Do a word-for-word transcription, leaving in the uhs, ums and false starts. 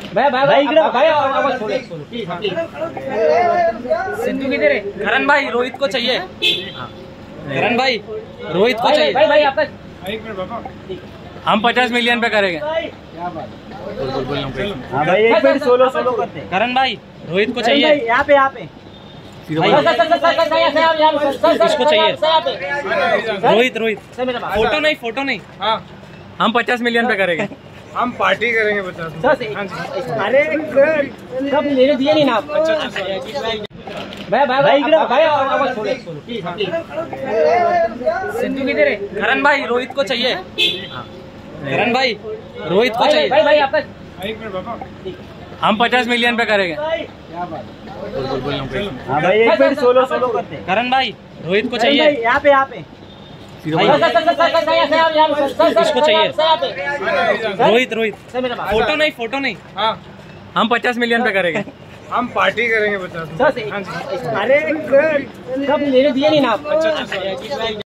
भाई भाई भाई भाई आवाज छोड़ो प्लीज प्लीज। सिद्धू किधर है? करण भाई रोहित को चाहिए। करण भाई रोहित को चाहिए। भाई भाई आपका हम पचास मिलियन पे करेंगे। क्या बात बोल बोल बोल हाँ भाई एक मिनट सोलो सोलो करते हैं। करण भाई रोहित को चाहिए। यहाँ पे यहाँ पे किसको चाहिए? रोहित रोहित फोटो नहीं फोटो नहीं। हाँ हम पचास मिलियन पे करेंगे। हम पार्टी करेंगे पचास। अरे कब मेरे दिए नहीं ना। भाई भाई भाई भाई आवाज छोड़ो प्लीज प्लीज। सिद्धू किधर है? करण भाई रोहित को चाहिए। करण भाई रोहित को चाहिए। भाई भाई आपका एक मिनट बाबा। हम पचास मिलियन पे करेंगे। क्या बात बोल बोल बोल हाँ भाई एक मिनट सोलो सोलो करते हैं। करण भाई रोहित को चाहिए। यहाँ पे यहाँ पे किसको चाहिए? रोहित रोहित फोटो नहीं फोटो नहीं। हाँ हम पचास मिलियन पे करेंगे। हम पार्टी करेंगे पचास। अरे कब मेरे दिए नहीं ना।